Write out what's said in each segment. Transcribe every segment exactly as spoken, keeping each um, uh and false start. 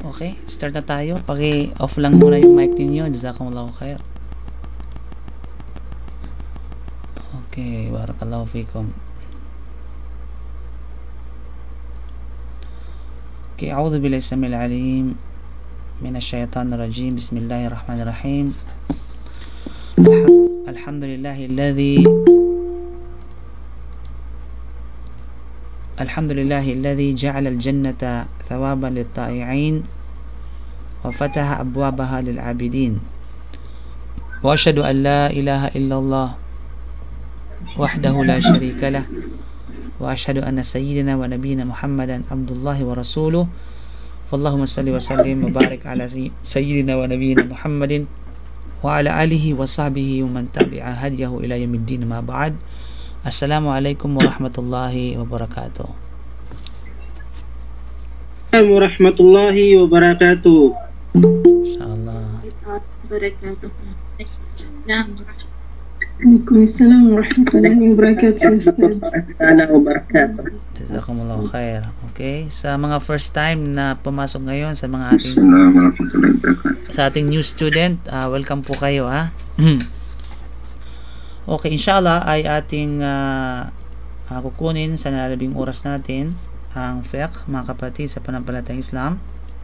Okay, start na tayo. Paki-off lang muna yung mic ninyo. Jazakumullahu khair. Okay, barakallahu fikum. Okay, a'udhu billahi samil alim minash shaitanir rajim. Bismillahirrahmanirrahim. Alhamdulillahilladzi Alhamdulillahilladzi ja'ala al-jannata thawaban lit-ta'i'in wa fataha abwabaha lil-'abidin. Wa asyhadu an la ilaha illallah wahdahu la syarika lah wa asyhadu anna sayyidina wa nabiyyina Muhammadan abdullahi wa rasuluh. Fallahumma salli wa sallim wa barik ala sayyidina wa nabiyyina Muhammadin wa ala alihi wa sahbihi wa man tabi'a hadiyahu ila yaumiddin. Ma ba'd. Assalamualaikum warahmatullahi wabarakatuh. Warahmatullahi wabarakatuh. Insyaallah. Waalaikumsalam warahmatullahi wabarakatuh. Jazakumullahu khair. Okay, sa mga first time na pumasok ngayon sa mga ating sa ating new student, uh, welcome po kayo ha. Okay, inshallah ay ating uh, uh, kukunin sa nalalabing oras natin ang fiqh, mga kapatid, sa panampalatayang Islam.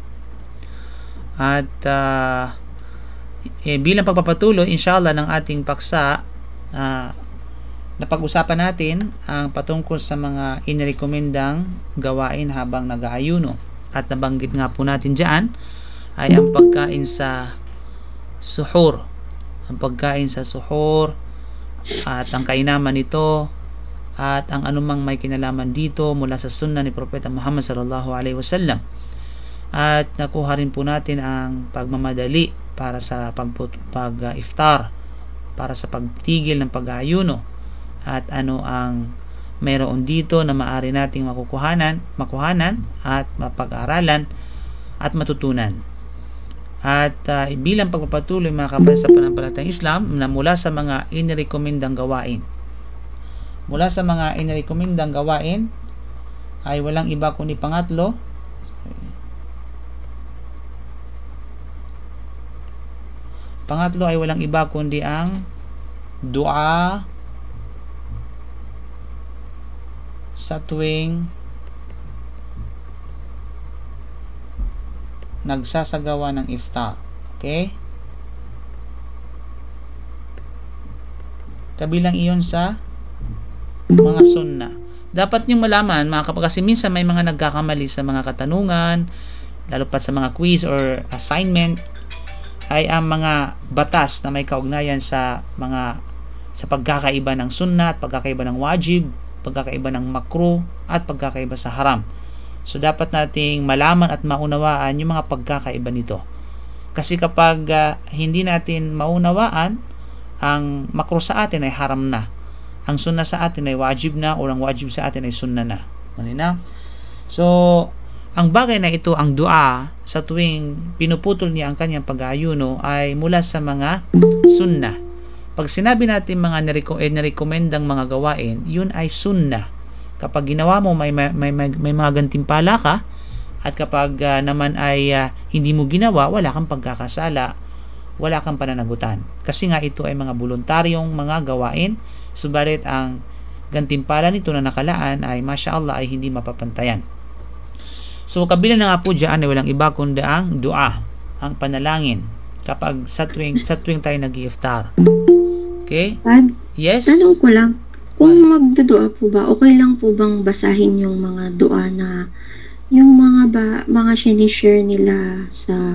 At uh, eh, bilang pagpapatuloy inshallah ng ating paksa, uh, napag-usapan natin ang patungkol sa mga inirekomendang gawain habang nag-aayuno. At nabanggit nga po natin dyan ay ang pagkain sa suhur. Ang pagkain sa suhur at ang kainaman nito at ang anumang may kinalaman dito mula sa sunnah ni Propeta Muhammad sallallahu alaihi wasallam. At nakuha rin po natin ang pagmamadali para sa pag-iftar, para sa pagtigil ng pag-aayuno, at ano ang mayroon dito na maaari nating makukuhanan, makuhanan at mapag-aralan at matutunan. At uh, bilang pagpapatuloy mga kapatid sa panampalatayang Islam na mula sa mga inirekomendang gawain mula sa mga inirekomendang gawain ay walang iba kundi pangatlo pangatlo ay walang iba kundi ang dua sa tuwing nagsasagawa ng iftar. Okay? Kabilang iyon sa mga sunnah. Dapat niyong malaman mga kapag, kasi minsan may mga nagkakamali sa mga katanungan, lalo pa sa mga quiz or assignment, ay ang mga batas na may kaugnayan sa mga sa pagkakaiba ng sunnah at pagkakaiba ng wajib, pagkakaiba ng makruh at pagkakaiba sa haram. So dapat nating malaman at maunawaan yung mga pagkakaiba nito. Kasi kapag uh, hindi natin maunawaan, ang makruh sa atin ay haram na, ang sunnah sa atin ay wajib na, o ang wajib sa atin ay sunnah na. Malinaw? So ang bagay na ito, ang dua sa tuwing pinuputol niya ang kanyang pag-aayuno, ay mula sa mga sunnah. Pag sinabi natin mga nirekomendang mga gawain, yun ay sunnah. Kapag ginawa mo, may, may, may, may mga gantimpala ka, at kapag uh, naman ay uh, hindi mo ginawa, wala kang pagkakasala, wala kang pananagutan. Kasi nga ito ay mga voluntaryong mga gawain, subalit ang gantimpala nito na nakalaan ay masyaallah ay hindi mapapantayan. So kabilang na nga po dyan ay walang iba kundi ang dua, ang panalangin, kapag sa tuwing, sa tuwing tayo nag-iftar. Okay? Ustad, yes? tanong ko lang, kung magdudua po ba, okay lang po bang basahin yung mga dua na yung mga ba, mga sinishare nila sa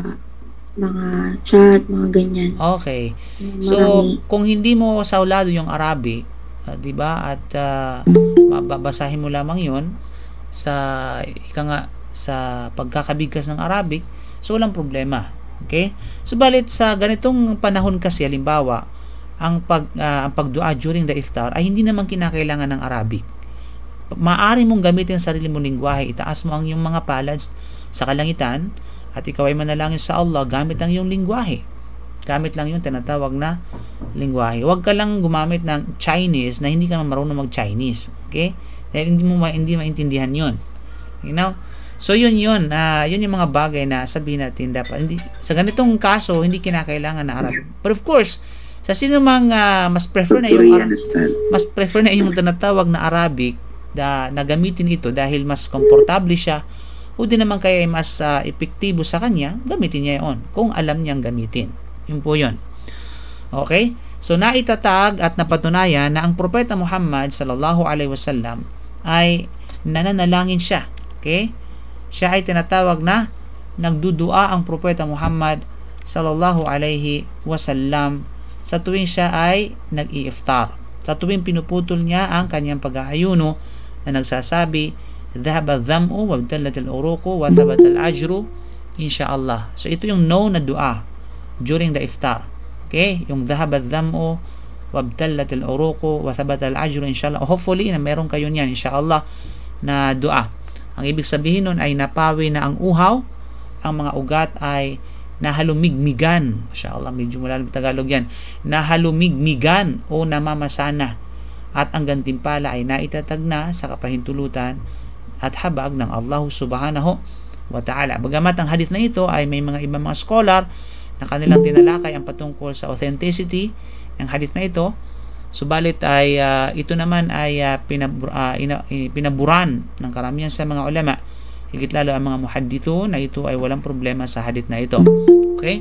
mga chat, mga ganyan? Okay. Marami. So, kung hindi mo saulado yung Arabic, uh, 'di ba? At uh, mababasahin mo lamang 'yon sa ika nga sa pagkakabigkas ng Arabic, so walang problema. Okay? Subalit sa ganitong panahon kasi, halimbawa, ang pag uh, ang pagdua during the iftar ay hindi naman kinakailangan ng Arabic. Maaari mong gamitin ang sarili mong lingwahe, itaas mo ang iyong mga palad sa kalangitan at ikaw ay manalangin sa Allah gamit ang iyong lingwahe. Gamit lang yung tinatawag na lingwahe. Huwag ka lang gumamit ng Chinese na hindi ka marunong mag-Chinese. Okay? Dahil hindi mo ma hindi maintindihan 'yon. You know? So yun yun, uh, yun yung mga bagay na sabihin natin dapat. Hindi, sa ganitong kaso, hindi kinakailangan na Arabic. But of course, sa sino mang uh, mas prefer na yung Ara- mas prefer na yung tinatawag na Arabic na, na gamitin ito dahil mas komportable siya o di naman kaya mas uh, epektibo sa kanya, gamitin niya yun kung alam niyang gamitin. Yun po yun. Okay? So naitatag at napatunayan na ang Propeta Muhammad sallallahu alaihi wasallam ay nananalangin siya. Okay? Siya ay tinatawag na nagdudua ang Propeta Muhammad sallallahu alaihi wasallam sa tuwing siya ay nag-i-iftar. Sa tuwing pinuputol niya ang kanyang pag-aayuno na nagsasabi, ذهب الظمأ وابتلت العروق وثبت الأجر insha'Allah. So ito yung no na dua during the iftar. Okay? Yung ذهب الظمأ وابتلت العروق وثبت الأجر insha'Allah. Hopefully na meron kayo niyan insha'Allah na dua. Ang ibig sabihin nun ay napawi na ang uhaw, ang mga ugat ay nahalumigmigan. Insha'Allah, medyo malalim Tagalog yan. Nahalumigmigan o namamasana. At ang gantimpala ay naitatag na sa kapahintulutan at habag ng Allah subhanahu wa ta'ala. Bagamat ang hadith na ito ay may mga ibang mga scholar na kanilang tinalakay ang patungkol sa authenticity ng hadith na ito, subalit ay uh, ito naman ay uh, pinabur, uh, ina, uh, pinaburan ng karamihan sa mga ulama, higit lalo ang mga muhaddithun, na ito ay walang problema sa hadith na ito. Okay?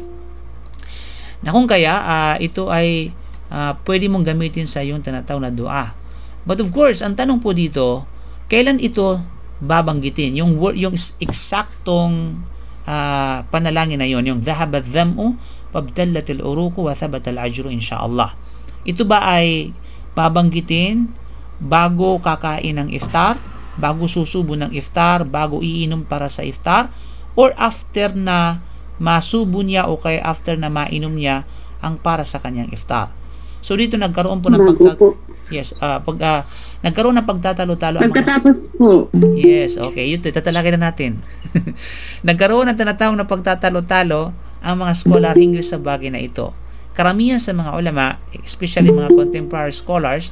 Na kung kaya uh, ito ay uh, pwede mong gamitin sa iyong tinatawag na dua. But of course, ang tanong po dito, kailan ito babanggitin? Yung word, yung eksaktong uh, panalangin na yon, yung dhahaba dham'u wabtallat al-uruq wa thabata al-ajru insha'Allah. Ito ba ay babanggitin bago kakain ng iftar, bago susubo ng iftar, bago iinom para sa iftar, or after na masubo niya o kaya after na mainom niya ang para sa kanyang iftar? So dito nagkaroon po ng pagtat Yes, uh, pag uh, nagkaroon ng pagtatalo-talo ang mga... Pagkatapos po. Yes, okay, yun, tatalagay na natin. Nagkaroon ng tinatawag na pagtatalo-talo ang mga scholar hinggil sa bagay na ito. Karamihan sa mga ulama, especially mga contemporary scholars,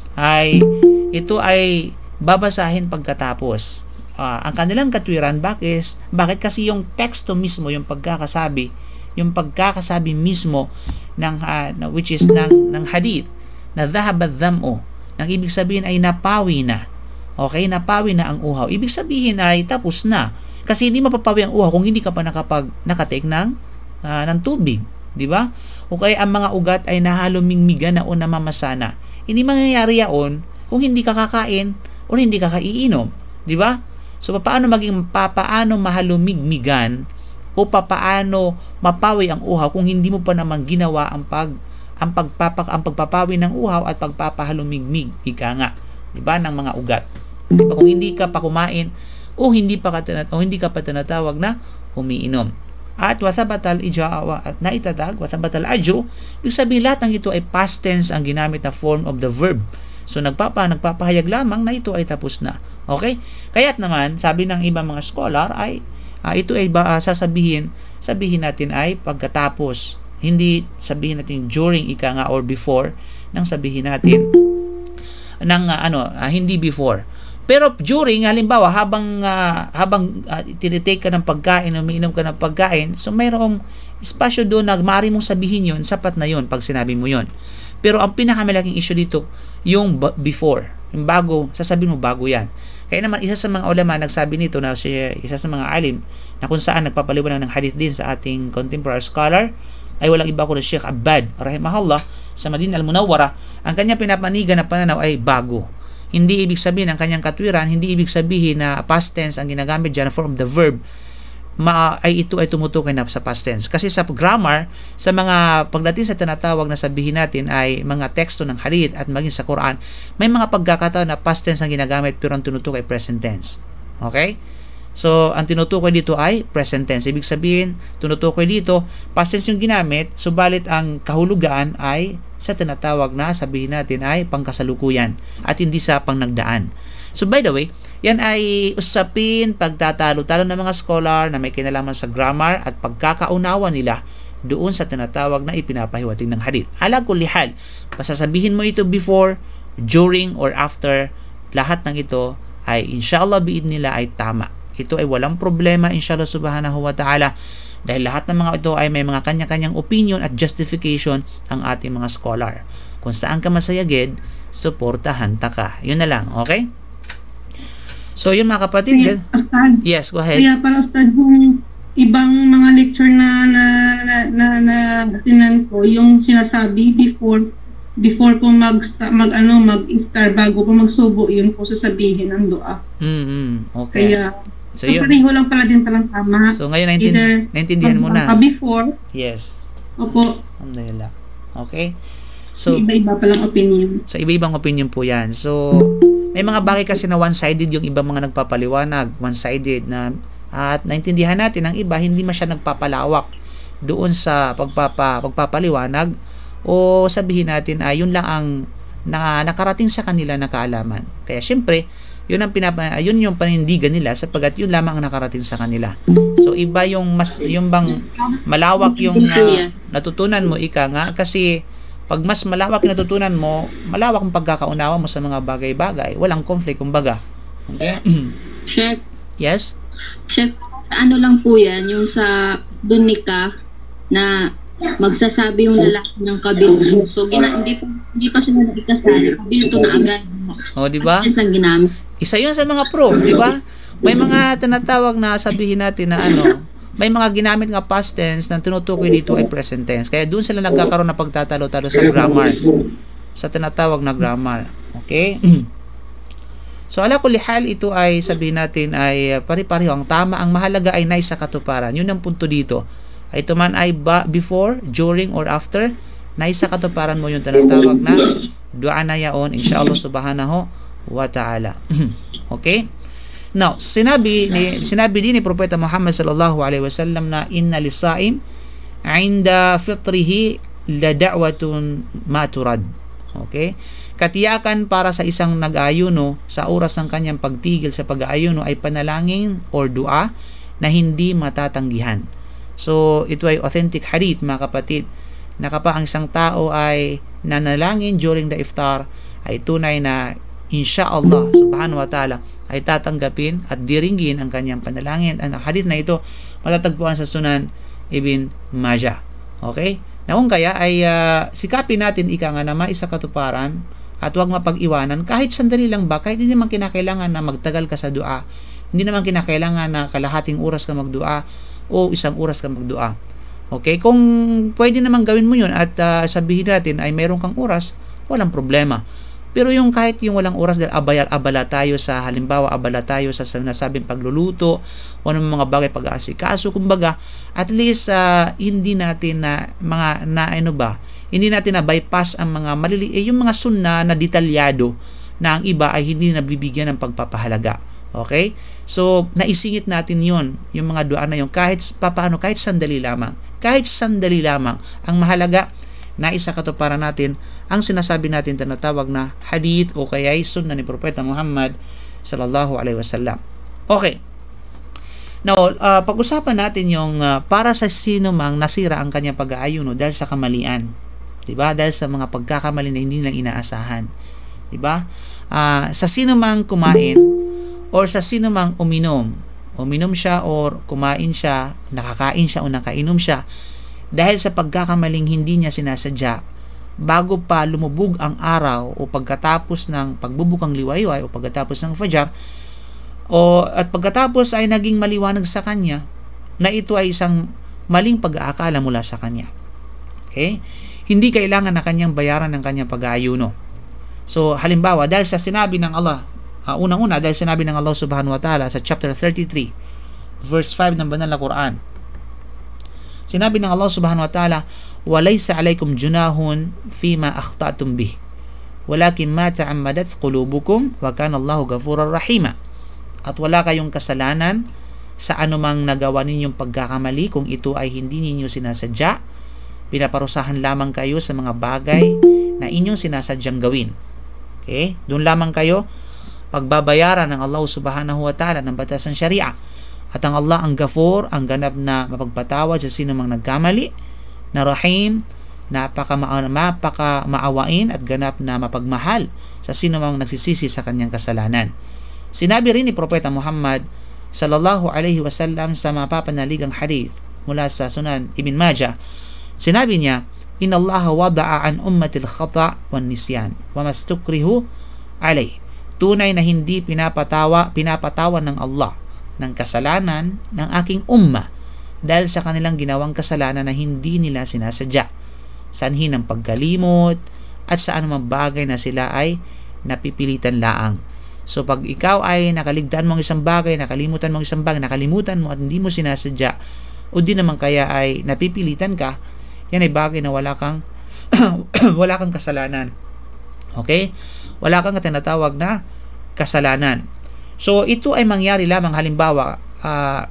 ay ito ay babasahin pagkatapos. Uh, ang kanilang katwiran, bakit, bakit kasi yung teksto mismo, yung pagkakasabi, yung pagkakasabi mismo ng uh, which is ng ng hadith na dhahaba dham'u, nang ibig sabihin ay napawi na. Okay, napawi na ang uhaw. Ibig sabihin ay tapos na. Kasi hindi mapapawi ang uhaw kung hindi ka pa nakapag nakatake ng uh, ng tubig, di ba? O kaya ang mga ugat ay nahalumigmigan na o namamasana. Hindi mangyayari yaon kung hindi ka kakain o hindi ka kaiinom, di ba? So paano maging papaano mahalumigmigan o papaano mapawi ang uhaw kung hindi mo pa naman ginawa ang pag ang pagpapak ang pagpapawi ng uhaw at pagpapahalumigmig, ika nga, di ba, ng mga ugat. Di ba, kung hindi ka pa kumain o hindi pa katanat o hindi ka pa tinatawag na umiinom. At wasabatal ijaawa at naitatag wasabatal ajru, ibig sabihin lahat ng ito ay past tense ang ginamit na form of the verb. So nagpapa nagpapahayag lamang na ito ay tapos na. Okay? Kaya't naman sabi ng ibang mga scholar ay uh, ito ay ba, uh, sasabihin sabihin natin ay pagkatapos, hindi sabihin natin during, ika nga, or before, nang sabihin natin ng uh, ano uh, hindi before. Pero during, halimbawa habang uh, habang uh, tinitake ka ng pagkain, umiinom ka ng pagkain, so mayroong espasyo doon na maaari mong sabihin yun, sapat na yun pag sinabi mo yun. Pero ang pinakamalaking issue dito yung before, yung bago, sasabihin mo bago yan. Kaya naman isa sa mga ulama nagsabi nito, na si, isa sa mga alim na kung saan nagpapaliwanag ng hadith din sa ating contemporary scholar ay walang iba ko na Sheikh Abbad rahimahullah sa Madinah Al-Munawwara. Ang kanyang pinapanigan na pananaw ay bago. Hindi ibig sabihin ang kanyang katwiran, hindi ibig sabihin na past tense ang ginagamit dyan, form of the verb, ma ay ito ay tumutukoy na sa past tense. Kasi sa grammar, sa mga pagdating sa tinatawag na sabihin natin ay mga teksto ng hadith at maging sa Quran, may mga pagkakataon na past tense ang ginagamit pero ang tinutukoy ay present tense. Okay? So, ang tinutukoy dito ay present tense. Ibig sabihin, tinutukoy dito, past tense yung ginamit, subalit ang kahulugan ay sa tinatawag na sabihin natin ay pangkasalukuyan at hindi sa pangnagdaan. So, by the way, yan ay usapin, pagtatalo-talo ng mga scholar na may kinalaman sa grammar at pagkakaunawa nila doon sa tinatawag na ipinapahiwatig ng hadith. Ala kulli hal, pasasabihin mo ito before, during, or after, lahat ng ito ay inshallah biid nila ay tama. ito ay walang problema inshallah subhanahu wa ta'ala, dahil lahat ng mga ito ay may mga kanya-kanyang opinion at justification ang ating mga scholar. Kung saan ka masayagid, suportahan ta ka. Yun na lang, okay? So yun mga kapatid. Kuya, Ustad, Yes, go ahead. Kaya para Ustad, yung ibang mga lecture na na na na, na tinan ko, yung sinasabi before before ko mag mag ano mag-iftar, bago ko magsubo, yun po sasabihin ang dua. Mm-hmm. Okay. Kaya so yun. pareho lang pala din palang tama. So ngayon naintin- naintindihan mo na. Before. Yes. Opo. Alhamdulillah. Okay. So iba-iba palang opinion. So iba-ibang opinion po 'yan. So may mga bagay kasi na one-sided yung ibang mga nagpapaliwanag, one-sided na, at naintindihan natin ang iba hindi man siya nagpapalawak doon sa pagpapa pagpapaliwanag, o sabihin natin ay yun lang ang na, nakarating sa kanila na kaalaman. Kaya syempre, yun ang pinapa yun yung panindigan nila sapagkat yun lamang ang nakarating sa kanila. So iba yung mas yung bang malawak yung uh, natutunan mo ika nga, kasi pag mas malawak yung natutunan mo, malawak ang pagkakaunawa mo sa mga bagay-bagay. Walang conflict, kumbaga. Okay? Check. Yes? Check. Sa ano lang po yan, yung sa dun nikah na magsasabi yung lalaki ng kabildo. So, gina, hindi, pa, hindi pa sila nakikasali. Kabildo na agad. O, di ba? Lang ginamit. Isa yun sa mga proof, di ba? May mga tinatawag na sabihin natin na ano, may mga ginamit nga past tense na tinutukoy dito ay present tense. Kaya doon sila nagkakaroon ng pagtatalo-talo sa grammar. Sa tinatawag na grammar. Okay? So, ala kulli hal, ito ay sabihin natin ay pari-pareho. Ang tama, ang mahalaga ay nais sa katuparan. Yun ang punto dito. Ay ito man ay ba, before, during, or after, nais sa katuparan mo yung tinatawag na dua na yaon, inshallah subhanahu wa ta'ala. Okay? Now, sinabi ni sinabi din ni Propeta Muhammad sallallahu alaihi wasallam na inna lisaim 'inda fitrihi la da'watun ma turad. Okay? Katiyakan para sa isang nag-aayuno sa oras ng kanyang pagtigil sa pag-aayuno ay panalangin or dua na hindi matatanggihan. So, ito ay authentic hadith mga kapatid, na kapag ang isang tao ay nanalangin during the iftar, ay tunay na inshallah subhanahu wa ta'ala ay tatanggapin at diringgin ang kanyang panalangin. Ang hadith na ito matatagpuan sa Sunan Ibn Majah. Okay? Na kung kaya ay uh, sikapin natin ika nga na maisa katuparan at huwag mapag-iwanan kahit sandali lang ba, kahit hindi naman kinakailangan na magtagal ka sa dua, hindi naman kinakailangan na kalahating oras ka magdua o isang oras ka magdua. Okay? Kung pwede naman gawin mo yun at uh, sabihin natin ay meron kang oras, walang problema. Pero yung kahit yung walang oras dahil abala, abala tayo sa halimbawa, abala tayo sa sinasabing pagluluto o ng mga bagay pag-aasikaso, kumbaga, at least uh, hindi natin na mga na ano ba, hindi natin na bypass ang mga malili eh, yung mga sunna na detalyado na ang iba ay hindi nabibigyan ng pagpapahalaga. Okay? So, naisingit natin yon yung mga dua na yun, kahit papaano, kahit sandali lamang. Kahit sandali lamang. Ang mahalaga, naisa katuparan natin ang sinasabi natin tinatawag na hadith o kaya ay sunna ni Propeta Muhammad sallallahu alaihi wasallam. Okay. Now, uh, pag-usapan natin yung uh, para sa sino mang nasira ang kanyang pag-aayuno dahil sa kamalian. 'Di ba? Dahil sa mga pagkakamali na hindi lang inaasahan. 'Di ba? Uh, sa sino mang kumain or sa sino mang uminom. Uminom siya or kumain siya, nakakain siya o nakainom siya dahil sa pagkakamaling hindi niya sinasadya, bago pa lumubog ang araw o pagkatapos ng pagbubukang liwayway o pagkatapos ng fajar o at pagkatapos ay naging maliwanag sa kanya na ito ay isang maling pag-aakala mula sa kanya. Okay? Hindi kailangan na kanyang bayaran ng kanyang pag-aayuno. So, halimbawa, dahil sa sinabi ng Allah, uh, unang-una, dahil sinabi ng Allah subhanahu wa ta'ala sa chapter thirty-three, verse five ng banal na Quran, sinabi ng Allah subhanahu wa ta'ala, وَلَيْسَ عَلَيْكُمْ جُنَاهٌ فِيمَا أَخْطَأْتُمْ بِهِ وَلَكِنْ مَا تَعَمَّدَتْ قُلُوبُكُمْ وَكَانَ اللَّهُ غَفُورًا رَحِيمًا. At wala kayong kasalanan sa anumang nagawa ninyong pagkakamali kung ito ay hindi ninyo sinasadya. Pinaparusahan lamang kayo sa mga bagay na inyong sinasadyang gawin. Okay? Doon lamang kayo pagbabayaran ng Allah subhanahu wa ta'ala ng batas ng Sharia. At ang Allah ang Ghafoor, ang ganap na mapagpatawad sa sino mang nagkamali, na Rahim, napaka mapaka maawain at ganap na mapagmahal sa sino mang nagsisisi sa kanyang kasalanan. Sinabi rin ni Propeta Muhammad sallallahu alaihi wasallam sa mapapanaligang hadith mula sa Sunan Ibn Majah. Sinabi niya, Inna Allah wada'a an ummatil khata' wan nisyan wa mastukrihu alay. Tunay na hindi pinapatawa, pinapatawan ng Allah ng kasalanan ng aking umma dahil sa kanilang ginawang kasalanan na hindi nila sinasadya, sanhi ng pagkalimot at sa anumang bagay na sila ay napipilitan laang. So pag ikaw ay nakaligtaan mo ang isang bagay, nakalimutan mo ang isang bagay, nakalimutan mo at hindi mo sinasadya, o di naman kaya ay napipilitan ka, yan ay bagay na wala kang wala kang kasalanan. Okay? Wala kang tinatawag na kasalanan. So ito ay mangyari lamang halimbawa, uh,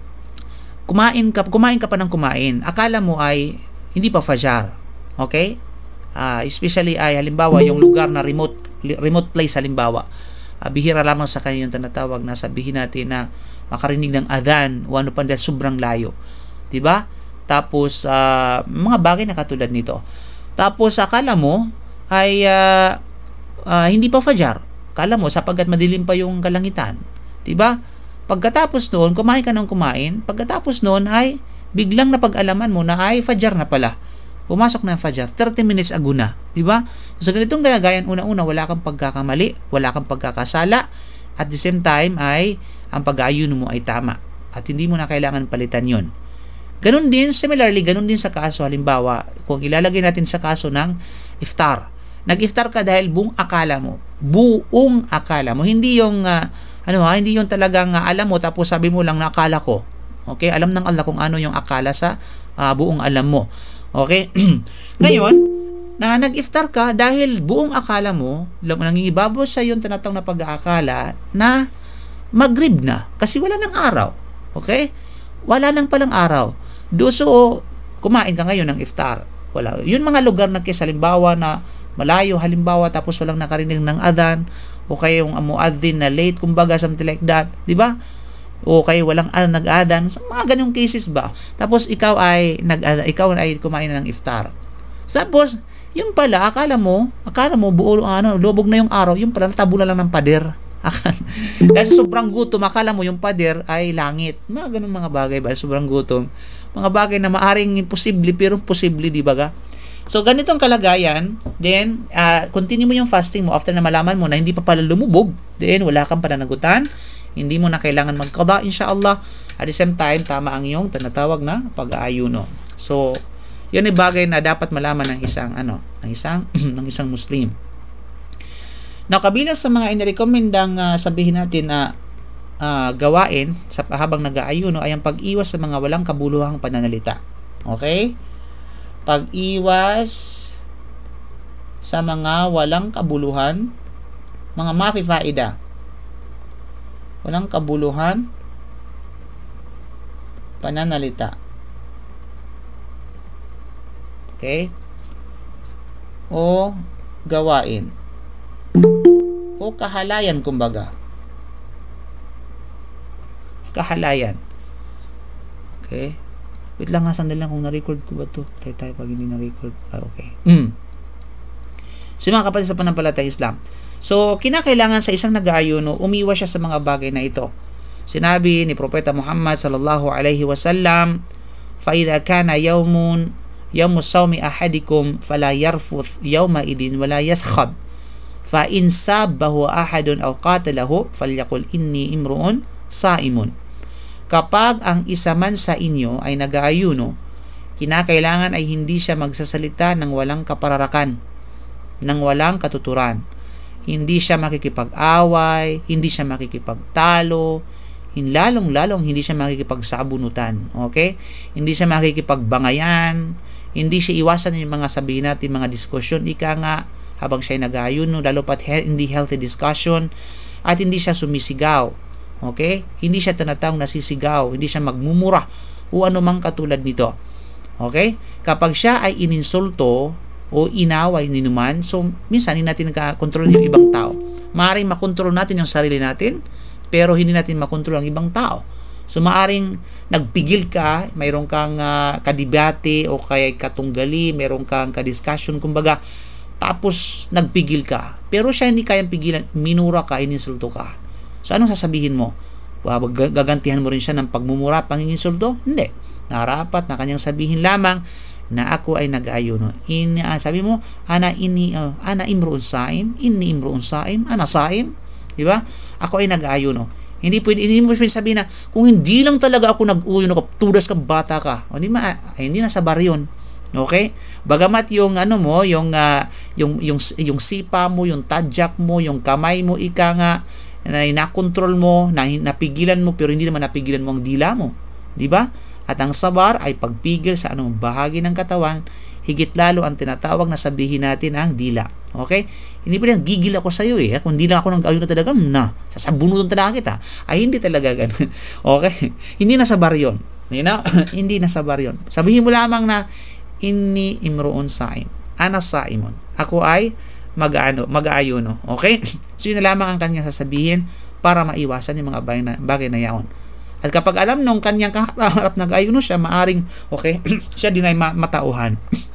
kumain ka kumain ka pa ng kumain, akala mo ay hindi pa fajar. Okay? Uh, especially ay halimbawa yung lugar na remote remote place halimbawa. Uh, bihira lamang sa kanya yung tinatawag na sabihin natin na makarinig ng adhan o ano pa dahil sobrang layo. 'Di ba? Tapos uh, mga bagay na katulad nito. Tapos akala mo ay uh, uh, hindi pa fajar. Akala mo sapagkat madilim pa yung kalangitan. 'Di ba? Pagkatapos noon, kumain ka ng kumain. Pagkatapos noon ay biglang napag-alaman mo na ay fajar na pala. Pumasok na ang fajar, thirty minutes ago na, di ba? So, sa ganitong gagayan, una-una, wala kang pagkakamali, wala kang pagkakasala, at the same time ay ang pag-aayuno mo ay tama at hindi mo na kailangan palitan yon. Ganun din, similarly, ganun din sa kaso, halimbawa, kung ilalagay natin sa kaso ng iftar. Nag-iftar ka dahil buong akala mo, buong akala mo, hindi yung, uh, ano ha, hindi yung talagang uh, alam mo, tapos sabi mo lang na akala ko. Okay? Alam ng Allah kung ano yung akala sa uh, buong alam mo. Okay? Ngayon, na nag-iftar ka dahil buong akala mo, nangingibabaw sa yung tinatawag na pag-aakala na Maghrib na kasi wala nang araw. Okay? Wala nang palang araw. Doso, kumain ka ngayon ng iftar. Wala. Yun mga lugar na kisa halimbawa na malayo halimbawa tapos walang nakarinig ng adhan o kaya yung muadhin na late kumbaga something like that, di ba? O kaya walang uh, nag-adhan, so, mga ganyung cases ba? Tapos ikaw ay nag ikaw ay kumain ng iftar. So, tapos yung pala akala mo, akala mo buo ano, lubog na yung araw, yung pala tabula lang ng pader. Kasi sobrang gutom, akala mo yung pader ay langit. Mga ganun mga bagay ba, sobrang gutom. Mga bagay na maaring imposible pero posible, di ba ga? So ganitong kalagayan, then uh, continue mo yung fasting mo after na malaman mo na hindi pa pala lumubog, then wala kang pananagutan, hindi mo na kailangan magqada inshallah. At the same time, tama ang iyong tinatawag na pag-aayuno. So yun ay bagay na dapat malaman ng isang ano, ng isang ng isang Muslim. Now, kabilang sa mga inirekomendang uh, sabihin natin na uh, gawain sa habang nag-aayuno ay ang pag-iwas sa mga walang kabuluhang pananalita. Okay? Pag-iwas sa mga walang kabuluhan, mga mafifaida. Walang kabuluhan pananalita. Okay? O gawain. O kahalayan kumbaga. Kahalayan. Okay? Wait lang nga, sandali lang kung na-record ko ba ito. Tayo tayo pag hindi na-record. Ah, okay. Mm. So mga kapatid sa panampalatayang Islam. So, kinakailangan sa isang nag-aayuno, umiwas siya sa mga bagay na ito. Sinabi ni Propeta Muhammad sallallahu alaihi wasallam, فَإِذَا كَانَ يَوْمٌ يَوْمُ الصَّوْمِ أَحَدِكُمْ فَلَا يَرْفُثْ يَوْمَئِذٍ وَلَا يَسْخَبْ فَإِنْ سَابَّهُ أَحَدٌ أَوْ قَاتَلَهُ فَلْيَقُلْ إِنِّي إِمْرُؤٌ صَائِمٌ. Kapag ang isa man sa inyo ay nag-aayuno, kinakailangan ay hindi siya magsasalita ng walang kapararakan, ng walang katuturan. Hindi siya makikipag-away, hindi siya makikipagtalo, lalong-lalong hindi siya makikipagsabunutan. Okay? Hindi siya makikipagbangayan, hindi siya iwasan yung mga sabihin natin, mga diskusyon, ika nga, habang siya ay nag-aayuno, lalo pat he- hindi healthy discussion, at hindi siya sumisigaw. Okay? Hindi siya tinatawag nasisigaw, hindi siya magmumura o anumang katulad nito. Okay? Kapag siya ay ininsulto o inaway ni naman, so minsan hindi natin nakakontrol yung ibang tao. Maaaring makontrol natin yung sarili natin, pero hindi natin makontrol ang ibang tao. So maaaring nagpigil ka, mayroon kang uh, kadibate o kaya katunggali, mayroon kang kadiscussion, kumbaga, tapos nagpigil ka, pero siya hindi kayang pigilan, minura ka, ininsulto ka. So anong sasabihin mo? gagantihan mo rin siya ng pagmumura, panginginsulto? Hindi. Narapat na kanyang sabihin lamang na ako ay nag-aayuno. In, uh, sabi mo, ana ini uh, ana imruun saim, inni imruun saim, ana saim, di ba? Ako ay nag-aayuno. Hindi pwede, hindi mo pwede sabihin na kung hindi lang talaga ako nag-uyuno, tudas kang bata ka. O, hindi ma, ay, hindi nasa bar yun. Okay? Bagamat yung ano mo, yung uh, yung yung yung sipa mo, yung tadyak mo, yung kamay mo, ika nga na nakontrol mo, na napigilan mo, pero hindi naman napigilan mo ang dila mo, di ba? At ang sabar ay pagpigil sa anong bahagi ng katawan, higit lalo ang tinatawag na sabihin natin ang dila. Okay? Hindi pa lang gigil ako sa iyo eh. Kung hindi lang ako nang ayun na talaga, na sasabunutan talaga kita. Ay hindi talaga ganun. Okay? Hindi na sabar yun. You know? Hindi na sabar yun. Sabihin mo lamang na inni imruun saim, ana saimun. Ako ay mag-ano, mag-aayuno. Okay? So yun na lamang ang kanyang sasabihin para maiwasan yung mga bagay na, bagay na yaon. At kapag alam nung kanyang kaharap nag-ayuno siya, maaring okay, siya din ay matauhan.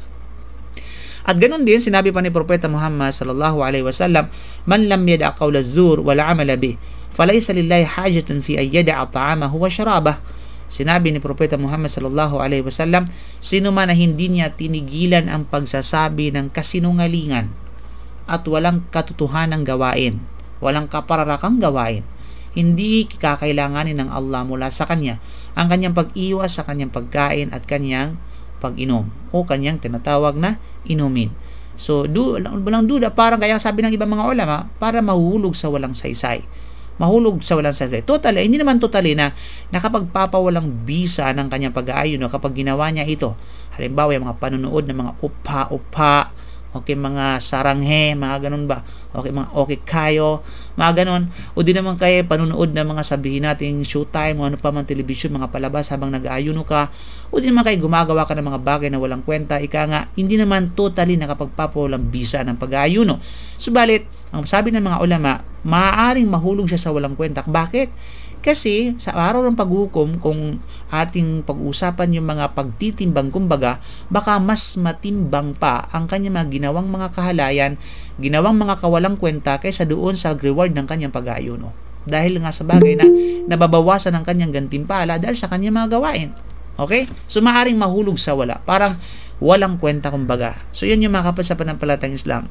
At ganun din sinabi pa ni Propeta Muhammad sallallahu alaihi wasallam, man lam yada' qawla az-zur wal 'amala bih, falaysa lillahi hajatun fi an yada'a ta'amahu wa sharabah. Sinabi ni Propeta Muhammad sallallahu alaihi wasallam, sino man na hindi niya tinigilan ang pagsasabi ng kasinungalingan at walang katotohanang gawain, walang kapararakang gawain, hindi kakailanganin ng Allah mula sa kanya ang kanyang pag-iwas sa kanyang pagkain at kanyang pag-inom o kanyang tinatawag na inumin. So, du walang duda, parang kaya sabi ng ibang mga ulama, para mahulog sa walang saysay. Mahulog sa walang saysay. Totally, hindi naman totally na nakapagpapawalang bisa ng kanyang pag-aayon no, kapag ginawa niya ito. Halimbawa, yung mga panunood ng mga upa-upa, okay, mga saranghe, mga ganun ba? Okay, mga okay kayo, mga ganun. O di naman kayo panunood ng mga sabihin nating showtime o ano pa man television, mga palabas habang nag-aayuno ka. O di naman kayo gumagawa ka ng mga bagay na walang kwenta. Ika nga, hindi naman totally nakapagpapawalang bisa ng pag-aayuno. Subalit, ang sabi ng mga ulama, maaaring mahulog siya sa walang kwenta. Bakit? Kasi sa araw ng paghukom, kung ating pag-usapan yung mga pagtitimbang, kumbaga, baka mas matimbang pa ang kanyang mga ginawang mga kahalayan, ginawang mga kawalang kwenta kaysa doon sa reward ng kanyang pag-aayuno. Dahil nga sa bagay na nababawasan ang kanyang gantimpala dahil sa kanyang mga gawain. Okay? So, maaring mahulog sa wala. Parang walang kwenta, kumbaga. So, yun yung mga kapatid sa pananampalatayang Islam.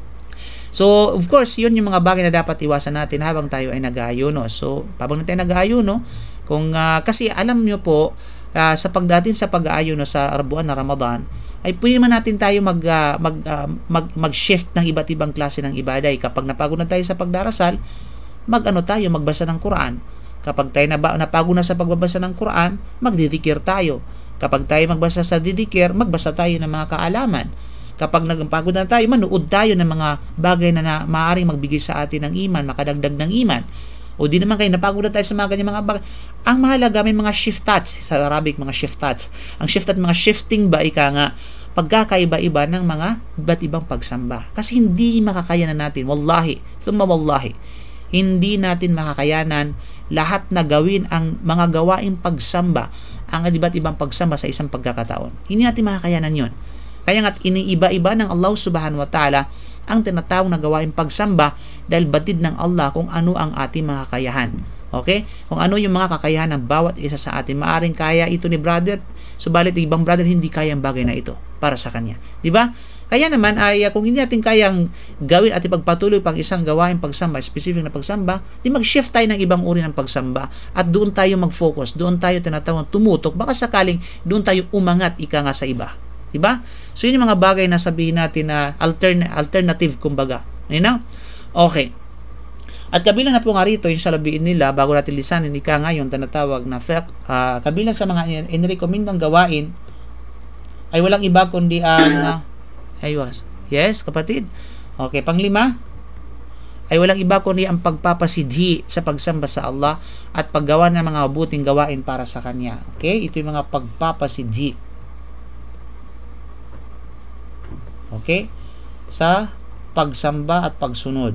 So, of course, yun yung mga bagay na dapat iwasan natin habang tayo ay nag-aayuno. So, habang tayo nag-aayuno, kung, uh, kasi alam nyo po, uh, sa pagdating sa pag-aayuno sa buwan na Ramadan, ay pwede man natin tayo mag, uh, mag, uh, mag, mag-shift ng iba't ibang klase ng ibaday. Kapag napagod na tayo sa pagdarasal, mag-ano tayo, magbasa ng Quran. Kapag tayo napagod na sa pagbabasa ng Quran, magdidikir tayo. Kapag tayo magbasa sa didikir, magbasa tayo ng mga kaalaman. Kapag nagpagod na tayo, manood tayo ng mga bagay na, na maaaring magbigay sa atin ng iman, makadagdag ng iman. O di naman kayo, napagod na tayo sa mga ganyan mga bagay. Ang mahalaga, may mga shiftats, sa Arabic, mga shiftats. Ang shiftat, mga shifting ba, ika nga, pagkakaiba-iba ng mga iba't ibang pagsamba. Kasi hindi makakayanan natin, wallahi, thumma wallahi, hindi natin makakayanan lahat na gawin ang mga gawaing pagsamba, ang iba't ibang pagsamba sa isang pagkakataon. Hindi natin makakayanan yon. Kaya nga't iniiba-iba ng Allah subhanahu wa ta'ala ang tinatawag na gawain pagsamba dahil batid ng Allah kung ano ang ating mga kakayahan. Okay? Kung ano yung mga kakayahan ng bawat isa sa atin. Maaring kaya ito ni brother, subalit ibang brother hindi kaya ang bagay na ito para sa kanya. Diba? Kaya naman ay kung hindi natin kayang gawin at ipagpatuloy pang isang gawain pagsamba, specific na pagsamba, di mag-shift tayo ng ibang uri ng pagsamba at doon tayo mag-focus, doon tayo tinatawag tumutok, baka sakaling doon tayo umangat ika nga sa iba. Diba? So, yun yung mga bagay na sabihin natin na altern alternative, kumbaga. You know? Okay. At kabilang na po nga rito, yung salabiin nila, bago natin lisanin, ika nga yung tinatawag na fiqh, uh, kabilang sa mga inirekomendang gawain, ay walang iba kundi ang, uh, aywas. Yes, kapatid? Okay, panglima, ay walang iba kundi ang pagpapasidhi sa pagsamba sa Allah at paggawa ng mga mabuting gawain para sa Kanya. Okay? Ito yung mga pagpapasidhi. Okay? Sa pagsamba at pagsunod.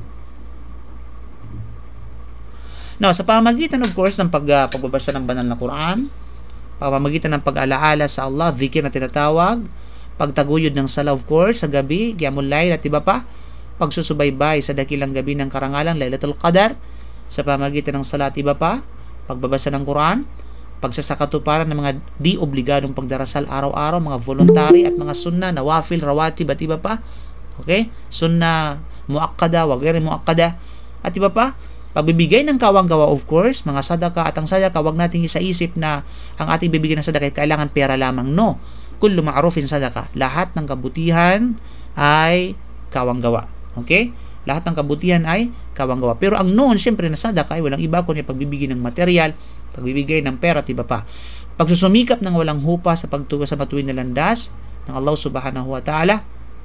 Now, sa pamamagitan of course ng pag, uh, pagbabasa ng banal na Quran, pamamagitan ng pag-alaala sa Allah, dhikr na tinatawag, pagtaguyod ng sala of course sa gabi, qiyamul layl at iba pa, pagsusubaybay sa dakilang gabi ng karangalan, Lailatul Qadar, sa pamamagitan ng salat iba pa, pagbabasa ng Quran, pagsasakatuparan ng mga di obligadong pagdarasal araw-araw, mga voluntary at mga sunna, nawafil, rawatib at iba pa. Okay? Sunna muakkada, wa ghairi muakkada at iba pa. Pagbibigay ng kawang-gawa, of course, mga sadaka at ang sadaka, wag nating isaisip na ang ating bibigyan ng sadaka ay kailangan pera lamang. No. Kullu ma'rufin sadaka. Lahat ng kabutihan ay kawang-gawa. Okay? Lahat ng kabutihan ay kawang-gawa. Pero ang noon, siyempre, na sadaka ay walang iba kundi pagbibigay ng material, pagbibigay ng pera at iba pa. Pagsusumikap ng walang hupa sa pagtugo sa matuwid na landas ng Allah subhanahu wa ta'ala.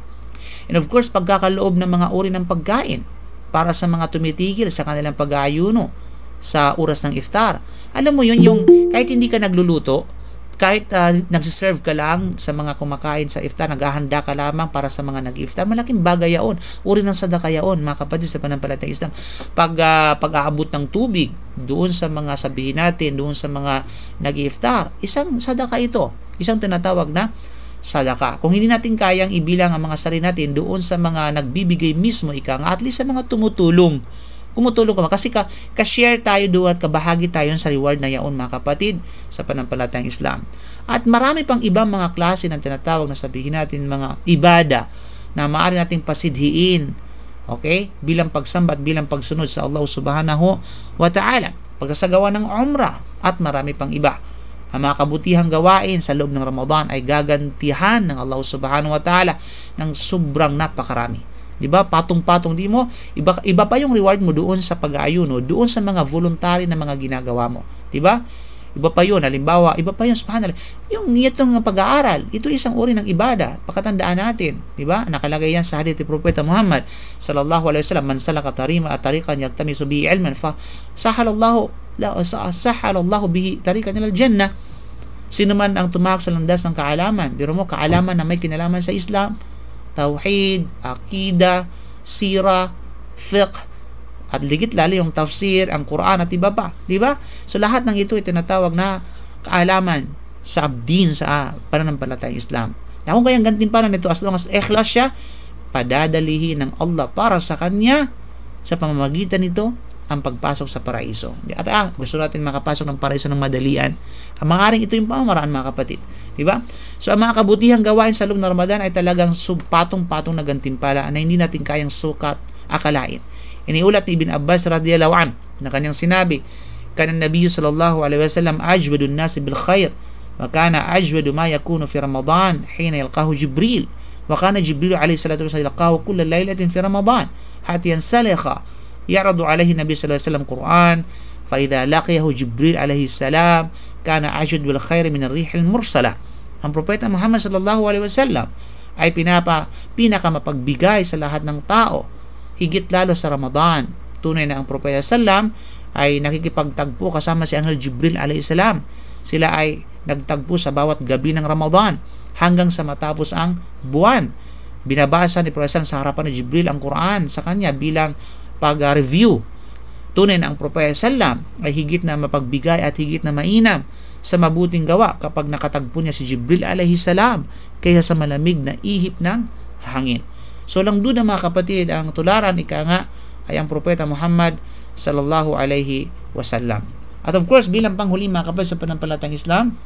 And of course, pagkakaloob ng mga uri ng pagkain para sa mga tumitigil sa kanilang pag-aayuno sa oras ng iftar. Alam mo yun, yung kahit hindi ka nagluluto, kahit uh, nagsiserve ka lang sa mga kumakain sa iftar, naghahanda ka lamang para sa mga nag-iftar, malaking bagay yaon. Uri ng sadaka yaon, mga kapatid sa pananampalatayang Islam. Pag, uh, pag-aabot ng tubig doon sa mga, sabihin natin, doon sa mga nag-iftar, isang sadaka ito. Isang tinatawag na sadaka. Kung hindi natin kayang ibilang ang mga sarili natin doon sa mga nagbibigay mismo, ika nga, at least sa mga tumutulong. Kumutulong ka kasi ka, ka-share tayo doon at kabahagi tayo sa reward na yaon, mga kapatid sa pananampalatayang Islam. At marami pang ibang mga klase ng tinatawag na sabihin natin mga ibada na maaari nating pasidhiin, okay, bilang pagsamba at bilang pagsunod sa Allah subhanahu wa ta'ala, pagkasagawa ng umrah at marami pang iba. Ang mga kabutihang gawain sa loob ng Ramadan ay gagantihan ng Allah subhanahu wa ta'ala ng sobrang napakarami. Diba? Patong-patong, di mo, iba, iba pa yung reward mo doon sa pag-aayuno, doon sa mga voluntary na mga ginagawa mo. Diba? Iba pa yun. Halimbawa, iba pa yun, subhanallah. Yung itong pag-aaral, ito isang uri ng ibada. Pakatandaan natin. Diba? Nakalagay yan sa hadith ni Propeta Muhammad sallallahu alaihi wasallam, man salaka tarima at tariqan yagtamisu bihi ilman fa sahalallahu sahalallahu bihi tariqan ila al-jannah. Sino man ang tumahak sa landas ng kaalaman, biro mo, kaalaman na may kinalaman sa Islam, tauhid, akida, sira, fiqh, at ligit lalo yung tafsir, ang Quran at iba pa, di ba? So lahat ng ito ay tinatawag na kaalaman sa abdin sa pananampalatayang Islam. Na kung kayang gantimpalan nito, as long as ikhlas siya, padadalihin ng Allah para sa kanya sa pamamagitan nito ang pagpasok sa paraiso. At ah, gusto natin makapasok ng paraiso ng madalian. Ang maaaring ito yung pamamaraan, mga kapatid. Diba? So, ang mga kabutihang gawain sa loob ng Ramadan ay talagang patong-patong na gantimpala na hindi natin kayang sukat akalain. Iniulat ni Ibn Abbas radiyallahu an na kanyang sinabi, kana Nabi sallallahu alaihi wasallam ajwadun nasi bil khair wa kana ajwadu ma yakunu fi Ramadan hina yalqahu Jibril wa kana Jibril alaihi salatu wasallam yalqahu kulla laylatin fi Ramadan hatta yansalakha ya'radu alaihi Nabi sallallahu alaihi wasallam Quran fa idha laqiyahu Jibril alaihi salam kana ajwad bil khair min ar-rih al-mursala. Ang propeta Muhammad sallallahu alaihi wasallam ay pinapa pinakamapagbigay sa lahat ng tao, higit lalo sa Ramadan. Tunay na ang propeta sallam ay nakikipagtagpo kasama si Anghel Jibril alaihi salam. Sila ay nagtagpo sa bawat gabi ng Ramadan hanggang sa matapos ang buwan. Binabasa ni propeta sa harapan ni Jibril ang Quran sa kanya bilang pag-review. Tunay na ang propeta sallam ay higit na mapagbigay at higit na mainam sa mabuting gawa kapag nakatagpo niya si Jibril alaihi salam kaysa sa malamig na ihip ng hangin. So lang doon, mga kapatid, ang tularan ika nga ay ang propeta Muhammad sallallahu alaihi wasallam. At of course, bilang panghuli, mga kapatid, sa pananampalatayang Islam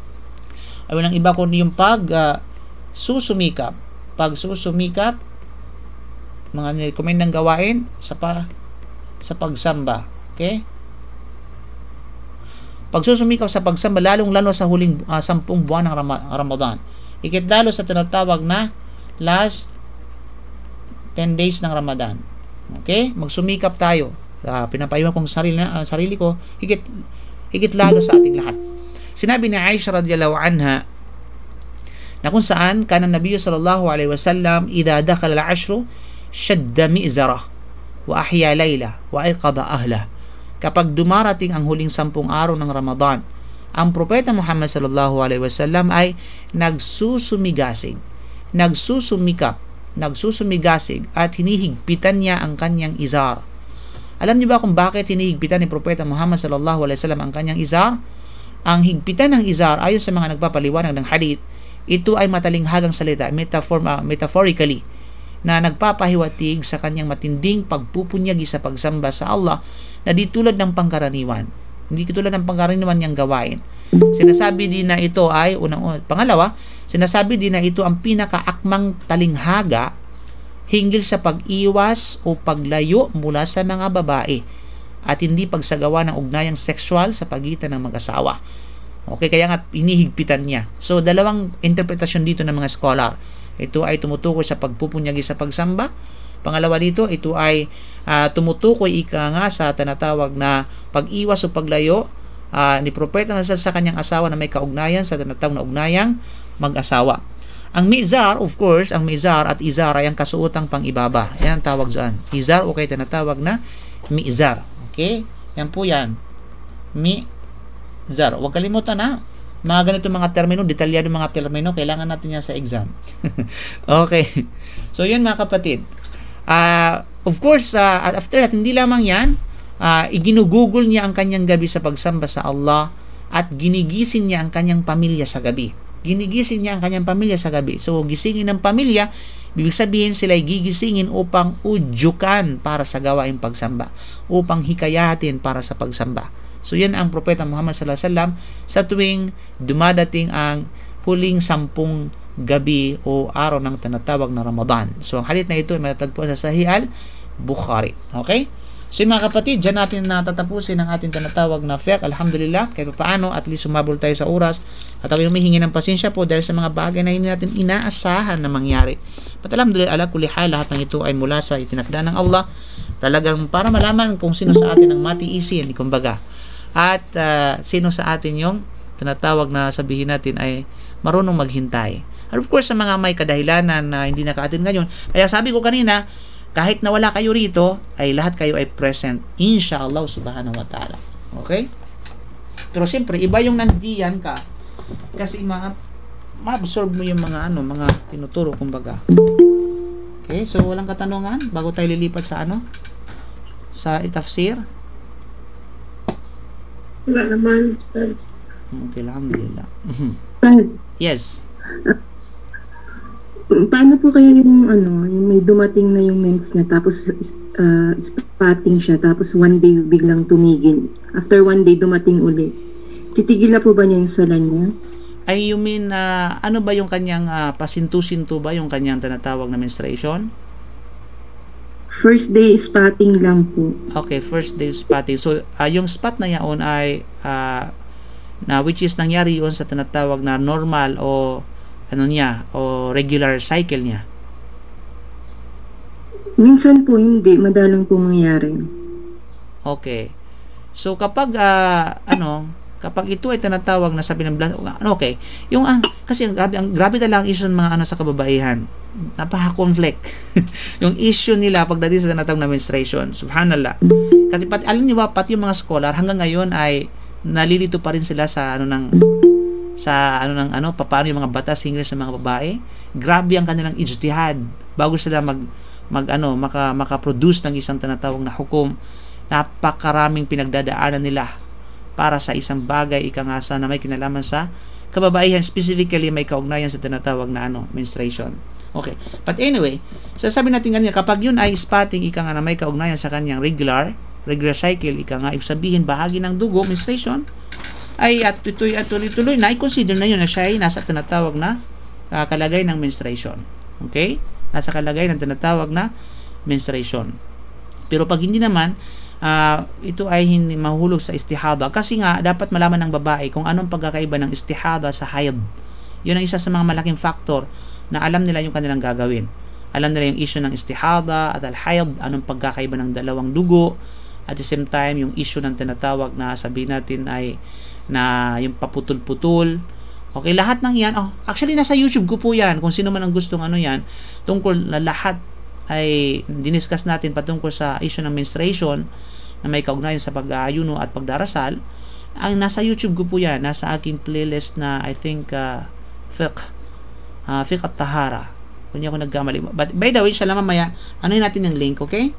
ay walang iba kundi yung pag uh, susumikap pag susumikap mga nirekomendang gawain sa pa, sa pagsamba. Okay? Pagsusumikaw sa pagsamba, lalong-lalo sa huling uh, sampung buwan ng Ram- Ramadan. Ikit lalo sa tinatawag na last ten days ng Ramadan. Okay? Magsumikap tayo. Uh, pinapayuhan kong sarili, uh, sarili ko, higit, higit lalo sa ating lahat. Sinabi ni Aisha radiyallahu anha na kung saan kana Nabi sallallahu alaihi wasallam idha dakhala al-ashru shadda mi'zarah wa ahya layla wa ayqadha ahlah. Kapag dumarating ang huling sampung araw ng Ramadan, ang propeta Muhammad sallallahu alaihi wasallam ay nagsusumigasig, nagsusumikap, nagsusumigasig at hinihigpitan niya ang kanyang izar. Alam niyo ba kung bakit hinihigpitan ni propeta Muhammad sallallahu alaihi wasallam ang kanyang izar? Ang higpitan ng izar, ayon sa mga nagpapaliwanag ng hadith, ito ay matalinghagang salita, metaphor, uh, metaphorically, na nagpapahiwatig sa kanyang matinding pagpupunyagi sa pagsamba sa Allah na di tulad ng pangkaraniwan. Hindi katulad ng pangkaraniwan niyang gawain. Sinasabi din na ito ay, unang, pangalawa, sinasabi din na ito ang pinakaakmang talinghaga hinggil sa pag-iwas o paglayo mula sa mga babae at hindi pagsagawa ng ugnayang sexual sa pagitan ng mag-asawa. Okay, kaya nga inihigpitan niya. So, dalawang interpretasyon dito ng mga scholar. Ito ay tumutukoy sa pagpupunyagi sa pagsamba. Pangalawa dito, ito ay uh, tumutukoy ika nga sa tinatawag na pag-iwas o paglayo uh, ni propeta na sa kanyang asawa na may kaugnayan sa tinatawag na ugnayang mag-asawa. Ang mizar, of course, ang mizar at izar ay ang kasuotang pang-ibaba. Yan ang tawag dyan. Izar o kaya tinatawag na mizar. Okay? Yan po yan. Mizar. Huwag kalimutan na. Mga ganito mga termino, detalyado mga termino, kailangan natin yan sa exam. Okay. So, yun mga kapatid. Uh, of course, uh, after that, hindi lamang yan, uh, iginugugol niya ang kanyang gabi sa pagsamba sa Allah at ginigising niya ang kanyang pamilya sa gabi. Ginigising niya ang kanyang pamilya sa gabi. So, gisingin ng pamilya, ibig sabihin sila ay gigisingin upang udyukan para sa gawaing pagsamba, upang hikayatin para sa pagsamba. So, yan ang Propeta Muhammad sallallahu alaihi wasallam sa tuwing dumadating ang huling sampung gabi o araw ng tinatawag na Ramadan. So, ang hadith na ito ay matatagpuan sa Sahih al-Bukhari. Okay? So, mga kapatid, dyan natin natatapusin ang ating tinatawag na fiqh. Alhamdulillah, kahit paano, at least sumabol tayo sa oras. At ako yung humihingi ng pasensya po dahil sa mga bagay na hindi natin inaasahan na mangyari. But alhamdulillah, ala kulli hal, lahat ng ito ay mula sa itinakda ng Allah. Talagang para malaman kung sino sa atin ang matiisin, kumbaga. At uh, sino sa atin yung tinatawag na sabihin natin ay marunong maghintay. And of course, sa mga may kadahilanan na hindi nakaatin ngayon, kaya sabi ko kanina, kahit na wala kayo rito, ay lahat kayo ay present, inshallah subhanahu wa ta'ala. Okay? Pero siyempre, iba yung nandiyan ka, kasi ma ma-absorb mo yung mga ano, mga tinuturo, kumbaga. Okay, so walang katanungan bago tayo lilipat sa ano? Sa tafsir? Wala naman. Okay, alhamdulillah. Yes. Paano po kayo yung ano, yung may dumating na yung mens niya tapos uh, spotting siya tapos one day biglang tumigil. After one day dumating uli. Titigil na po ba niya yung sala niya? Ay, you mean, uh, ano ba yung kanyang uh, pasintu-sintu ba yung kanyang tinatawag na menstruation? First day spotting lang po. Okay, first day spotting. So, uh, yung spot na yaon ay uh, na which is nangyari yun sa tinatawag na normal o ano niya, o regular cycle niya. Minsan po hindi, madalang po mangyari. Okay. So, kapag, uh, ano, kapag ito ay tinatawag na sabi ng blood, ano, okay, yung, uh, kasi grabe, ang grabe talaga ang issue ng mga ano sa kababaihan. Napaka-conflict. Yung issue nila pagdating sa tinatawag na menstruation. Subhanallah. Kasi pati, alam niyo ba, pati yung mga scholar, hanggang ngayon ay nalilito pa rin sila sa ano ng sa ano ng ano paano yung mga batas hinggil sa mga babae. Grabe ang kanilang ijtihad bago sila mag mag ano maka maka-produce ng isang tinatawag na hukom. Napakaraming pinagdadaanan nila para sa isang bagay ikangasa na may kinalaman sa kababaihan, specifically may kaugnayan sa tinatawag na ano menstruation. Okay. But anyway, sasabi natin ganyan, kapag yun ay spotting ika nga na may kaugnayan sa kanyang regular regular cycle, ika nga ibig sabihin bahagi ng dugo, menstruation, ay at tuloy at tuloy-tuloy na i-consider na yun na siya ay nasa tinatawag na uh, kalagay ng menstruation. Okay? Nasa kalagay ng tinatawag na menstruation. Pero pag hindi naman, uh, ito ay hindi mahulog sa istihada. Kasi nga, dapat malaman ng babae kung anong pagkakaiba ng istihada sa hayd. Yun ang isa sa mga malaking factor na alam nila yung kanilang gagawin. Alam nila yung issue ng istihada at al-hayd, anong pagkakaiba ng dalawang dugo. At the same time, yung issue ng tinatawag na sabihin natin ay na yung paputol-putol. Okay, lahat ng yan. Oh, actually, nasa YouTube ko po yan. Kung sino man ang gustong ano yan, tungkol na lahat ay diniscuss natin patungkol sa issue ng menstruation na may kaugnayan sa pag-aayuno at pagdarasal. Ang nasa YouTube ko po yan. Nasa aking playlist na I think uh, Fiqh uh, Fiqh At-Tahara. Kung hindi ako nagkamali. But by the way, inshallah mamaya, ano yun natin yung link, okay?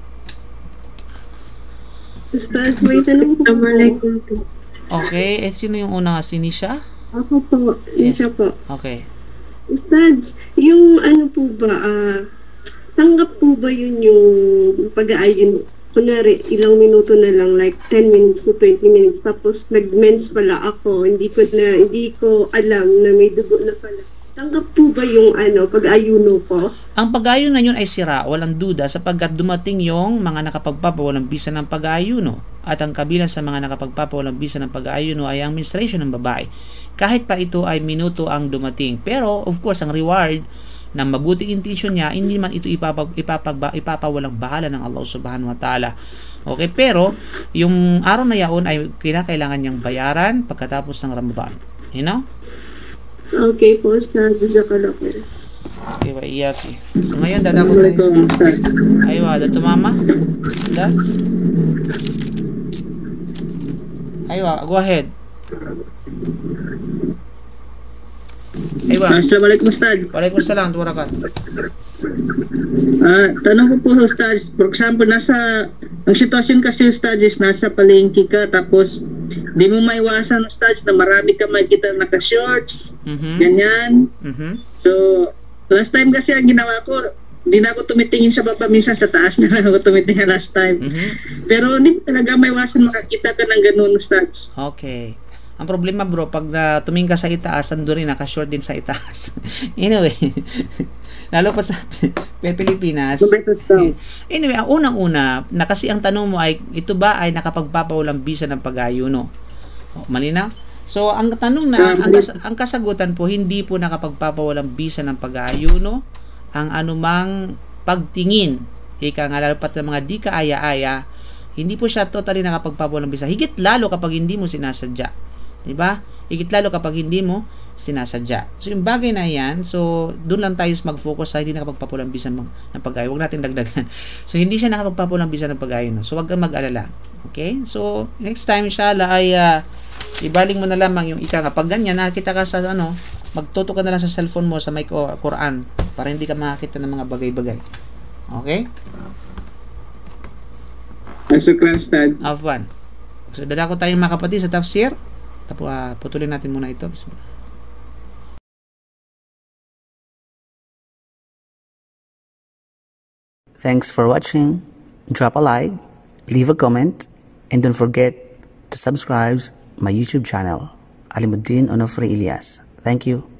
Ustaz, may tanong po. Assalamualaikum. Okay, eh sino yung una? Si Nisha? Ako po, Nisha po. Okay. Ustaz, yung ano po ba, uh, tanggap po ba yun yung pag-aayon, kunwari, ilang minuto na lang, like ten minutes to twenty minutes, tapos nag-mens pala ako, hindi ko na, hindi ko alam na may dugo na pala. Tanggap po ba yung ano, pag-ayuno ko? Ang pag-ayuno na yun ay sira, walang duda, sapagkat dumating yung mga nakapagpapawalang bisa ng pag-ayuno. At ang kabilang sa mga nakapagpapawalang bisa ng pag-ayuno ay ang menstruation ng babae. Kahit pa ito ay minuto ang dumating. Pero, of course, ang reward ng mabuting intention niya, hindi man ito ipapag, ipapag, ipapawalang bahala ng Allah subhanahu wa ta'ala. Okay, pero, yung araw na yaon ay kinakailangan niyang bayaran pagkatapos ng Ramadan. You know? Okay po, Ustad. Jazakallah khair. Okay, wa iyaki. So ngayon dada ko tayo. Aywa, dato mama. Da. Aywa, go ahead. Aywa. Assalamualaikum Ustad. Waalaikumsalam wa barakat. Ah, tanong ko po Ustad, for example, nasa ang sitwasyon kasi Ustad is nasa palengke ka tapos di mo maiwasan Ustad na marami ka makikita naka-shorts, Mhm. ganyan. Mhm. So, last time kasi ang ginawa ko, di na ako tumitingin sa baba, minsan sa taas na lang ako tumitingin last time. Mhm. Pero hindi mo talaga maiwasan makakita ka ng ganun Ustad. Okay. Ang problema bro, pag na tumingin ka sa itaas, ando rin naka-short din sa itaas. Anyway, lalo pa sa Pilipinas. Anyway, ang unang-una, na kasi ang tanong mo ay, ito ba ay nakapagpapawalang bisa ng pag-ayuno? O, malinaw? So, ang tanong na, ang, kas ang kasagutan po, hindi po nakapagpapawalang bisa ng pag-ayuno ang anumang pagtingin. Ika nga, lalo pat ng mga di kaaya-aya, hindi po siya totally nakapagpapawalang bisa. Higit lalo kapag hindi mo sinasadya. Diba? Higit lalo kapag hindi mo sinasadya. So, yung bagay na yan, so, doon lang tayo mag-focus sa hindi nakapagpapulang bisa ng pag-ayon. Huwag natin dagdagan. So, hindi siya nakapagpapulang bisa ng pag-ayon. So, huwag kang mag-alala. Okay? So, next time, inshallah, ay uh, ibaling mo na lamang yung ika nga. Pag ganyan, nakita ka sa, ano, magtuto ka na lang sa cellphone mo sa may Quran para hindi ka makakita ng mga bagay-bagay. Okay? Shukran Ustad. Afwan. So, dadako tayong mga kapatid sa tafsir. Tapos, uh, putulin natin muna ito. Thanks for watching. Drop a like, leave a comment, and don't forget to subscribe my YouTube channel, Alimuddin Onofre Elias. Thank you.